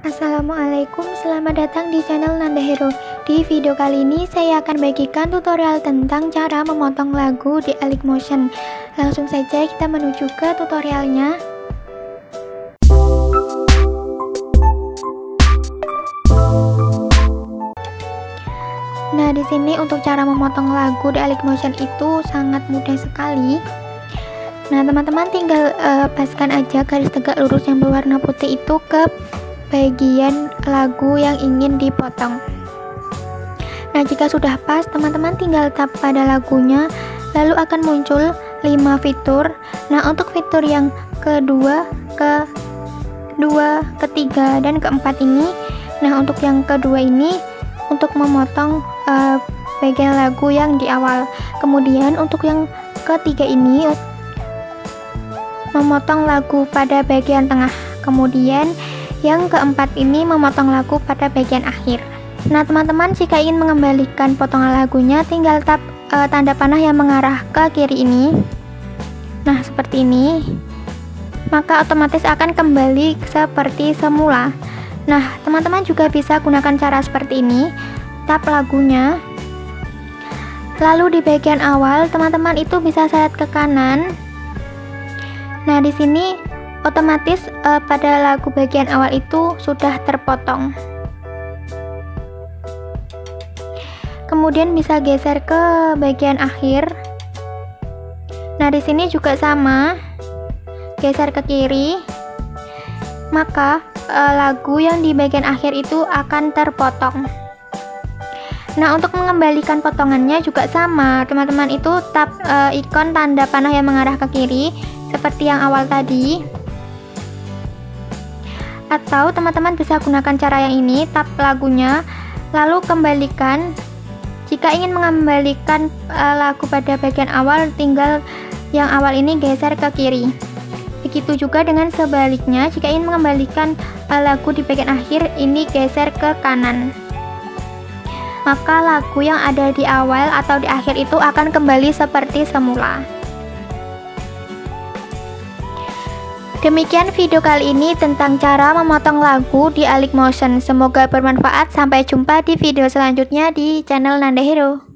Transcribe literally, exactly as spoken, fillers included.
Assalamualaikum, selamat datang di channel Nanda Hero. Di video kali ini saya akan bagikan tutorial tentang cara memotong lagu di Alik Motion. Langsung saja kita menuju ke tutorialnya. Nah, di sini untuk cara memotong lagu di Alik Motion itu sangat mudah sekali. Nah, teman-teman tinggal uh, paskan aja garis tegak lurus yang berwarna putih itu ke bagian lagu yang ingin dipotong. Nah, jika sudah pas, teman-teman tinggal tap pada lagunya, lalu akan muncul lima fitur. Nah, untuk fitur yang kedua, kedua, ketiga, dan keempat ini, nah untuk yang kedua ini untuk memotong uh, bagian lagu yang di awal. Kemudian untuk yang ketiga ini memotong lagu pada bagian tengah. Kemudian yang keempat ini memotong lagu pada bagian akhir. Nah, teman-teman jika ingin mengembalikan potongan lagunya, tinggal tap e, tanda panah yang mengarah ke kiri ini. Nah, seperti ini. Maka otomatis akan kembali seperti semula. Nah, teman-teman juga bisa gunakan cara seperti ini. Tap lagunya. Lalu di bagian awal, teman-teman itu bisa seret ke kanan. Nah, di sini otomatis uh, pada lagu bagian awal itu sudah terpotong. Kemudian bisa geser ke bagian akhir. Nah, di sini juga sama. Geser ke kiri. Maka uh, lagu yang di bagian akhir itu akan terpotong. Nah, untuk mengembalikan potongannya juga sama. Teman-teman itu tap uh, ikon tanda panah yang mengarah ke kiri seperti yang awal tadi. Atau teman-teman bisa gunakan cara yang ini, tap lagunya lalu kembalikan. Jika ingin mengembalikan uh, lagu pada bagian awal, tinggal yang awal ini geser ke kiri. Begitu juga dengan sebaliknya, jika ingin mengembalikan uh, lagu di bagian akhir, ini geser ke kanan. Maka lagu yang ada di awal atau di akhir itu akan kembali seperti semula. Demikian video kali ini tentang cara memotong lagu di Alik Motion. Semoga bermanfaat. Sampai jumpa di video selanjutnya di channel Nanda Hero.